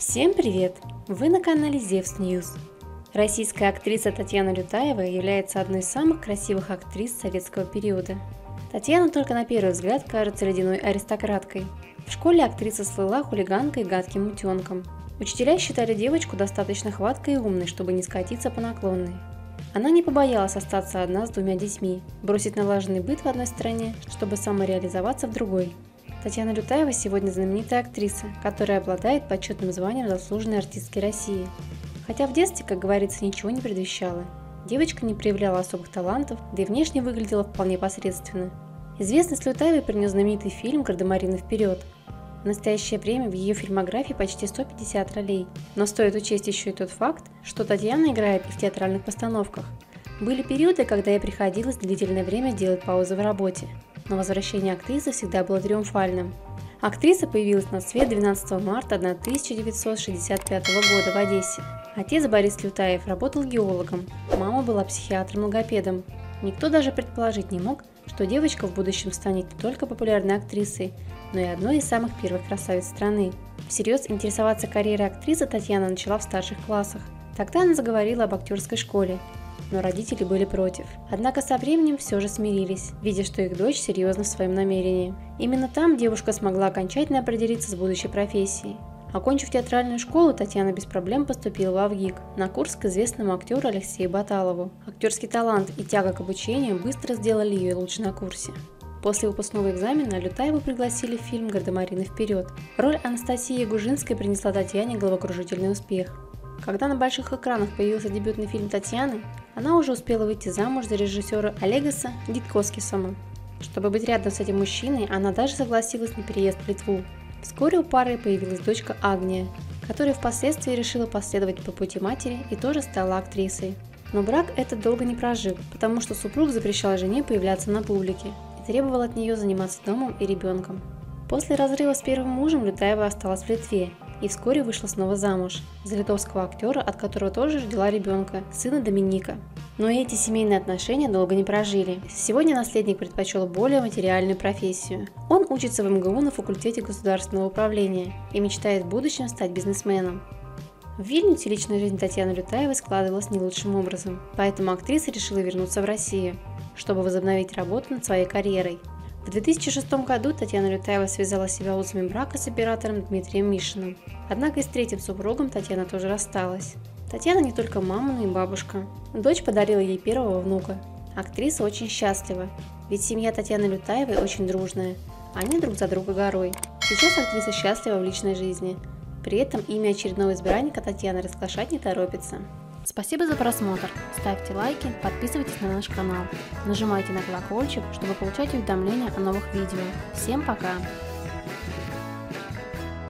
Всем привет! Вы на канале Зевс Ньюс. Российская актриса Татьяна Лютаева является одной из самых красивых актрис советского периода. Татьяна только на первый взгляд кажется ледяной аристократкой. В школе актриса слыла хулиганкой и гадким утенком. Учителя считали девочку достаточно хваткой и умной, чтобы не скатиться по наклонной. Она не побоялась остаться одна с двумя детьми, бросить налаженный быт в одной стране, чтобы самореализоваться в другой. Татьяна Лютаева сегодня знаменитая актриса, которая обладает почетным званием заслуженной артистки России. Хотя в детстве, как говорится, ничего не предвещало. Девочка не проявляла особых талантов, да и внешне выглядела вполне посредственно. Известность Лютаевой принес знаменитый фильм «Гардемарины вперед». В настоящее время в ее фильмографии почти 150 ролей, но стоит учесть еще и тот факт, что Татьяна играет и в театральных постановках. Были периоды, когда ей приходилось длительное время делать паузы в работе, но возвращение актрисы всегда было триумфальным. Актриса появилась на свет 12 марта 1965 года в Одессе. Отец Борис Лютаев работал геологом, мама была психиатром-логопедом. Никто даже предположить не мог, что девочка в будущем станет не только популярной актрисой, но и одной из самых первых красавиц страны. Всерьез интересоваться карьерой актрисы Татьяна начала в старших классах. Тогда она заговорила об актерской школе, но родители были против. Однако со временем все же смирились, видя, что их дочь серьезна в своем намерении. Именно там девушка смогла окончательно определиться с будущей профессией. Окончив театральную школу, Татьяна без проблем поступила в Авгик на курс к известному актеру Алексею Баталову. Актерский талант и тяга к обучению быстро сделали ее лучше на курсе. После выпускного экзамена Лютаеву пригласили в фильм «Гардемарины вперед». Роль Анастасии Ягужинской принесла Татьяне головокружительный успех. Когда на больших экранах появился дебютный фильм Татьяны, она уже успела выйти замуж за режиссера Олегаса Диткоскисона. Чтобы быть рядом с этим мужчиной, она даже согласилась на переезд в Литву. Вскоре у пары появилась дочка Агния, которая впоследствии решила последовать по пути матери и тоже стала актрисой. Но брак этот долго не прожил, потому что супруг запрещал жене появляться на публике и требовал от нее заниматься домом и ребенком. После разрыва с первым мужем Лютаева осталась в Литве и вскоре вышла снова замуж за литовского актера, от которого тоже родила ребенка, сына Доминика. Но эти семейные отношения долго не прожили. Сегодня наследник предпочел более материальную профессию. Он учится в МГУ на факультете государственного управления и мечтает в будущем стать бизнесменом. В Вильнюсе личная жизнь Татьяны Лютаевой складывалась не лучшим образом, поэтому актриса решила вернуться в Россию, чтобы возобновить работу над своей карьерой. В 2006 году Татьяна Лютаева связала себя узами брака с оператором Дмитрием Мишиным. Однако и с третьим супругом Татьяна тоже рассталась. Татьяна не только мама, но и бабушка. Дочь подарила ей первого внука. Актриса очень счастлива, ведь семья Татьяны Лютаевой очень дружная. Они друг за друга горой. Сейчас актриса счастлива в личной жизни. При этом имя очередного избранника Татьяна разглашать не торопится. Спасибо за просмотр, ставьте лайки, подписывайтесь на наш канал, нажимайте на колокольчик, чтобы получать уведомления о новых видео. Всем пока!